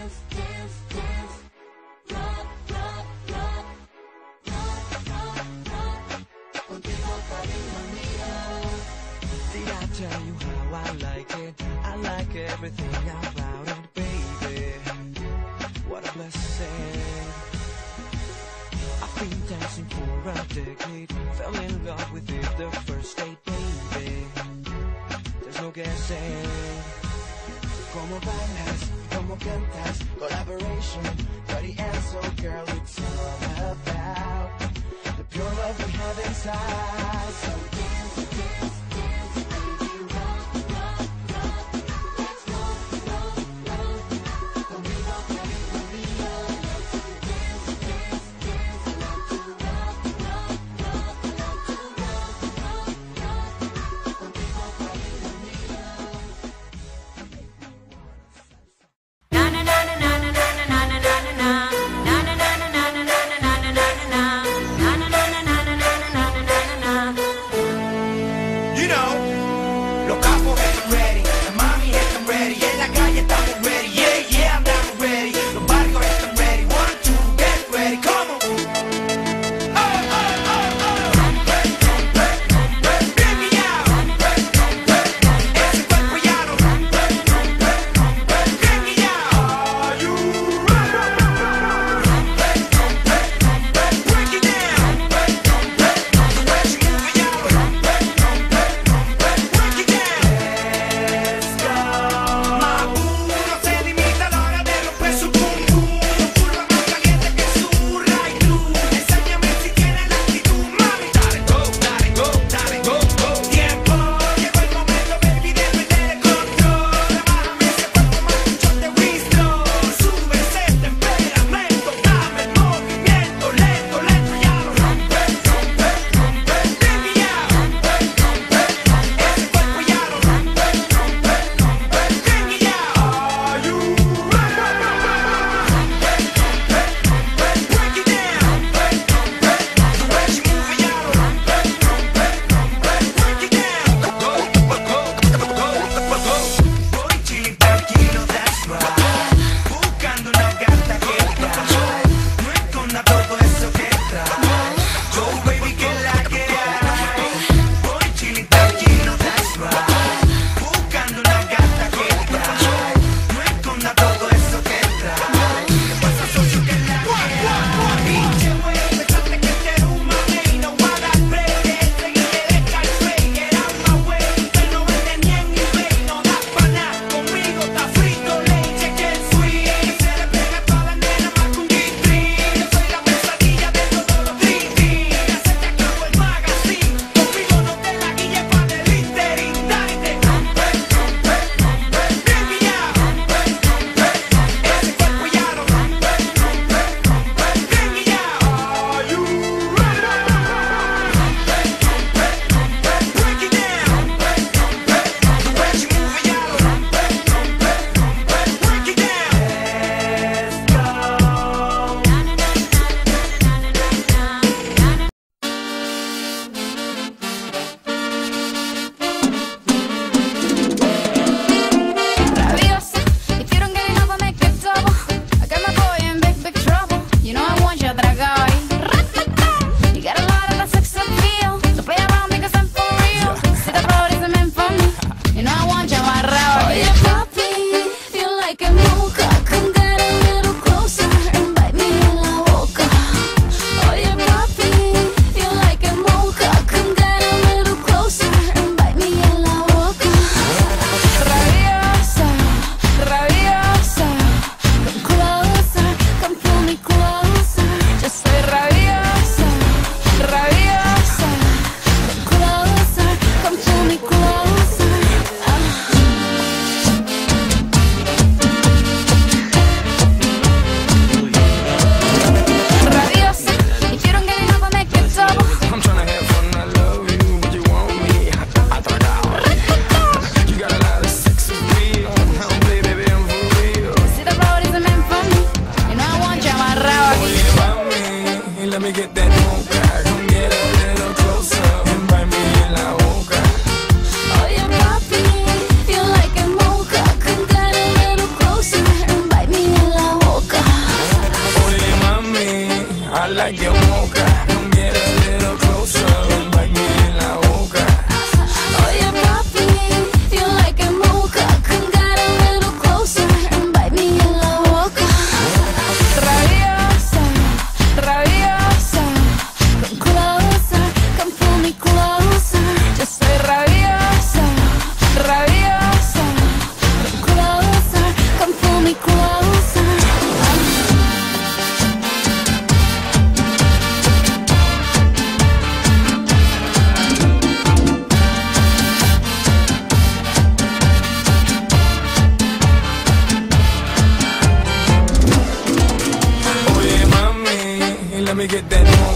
Did I tell you how I like it? I like everything about it, baby. What a blessing. I've been dancing for a decade. Fell in love with it the first date, baby. There's no guessing. Como bailas, como cantas, collaboration, body and soul, girl, it's all about the pure love we have inside. So dance, dance, dance, baby, rock, rock, rock. Let's roll, roll, roll. Conmigo, conmigo. Let's dance, dance, dance. I love to rock, rock, rock. I love to rock, rock, rock. Conmigo, conmigo. like your mocha. Come get a little closer and bite me en la boca. Oye papi, you like a mocha. Come get a little closer and bite me en la boca. Rabiosa, rabiosa. Come closer, come pull me closer. Yo soy rabiosa, rabiosa. Come closer, come pull me closer. Oye mami, let me get that mocha.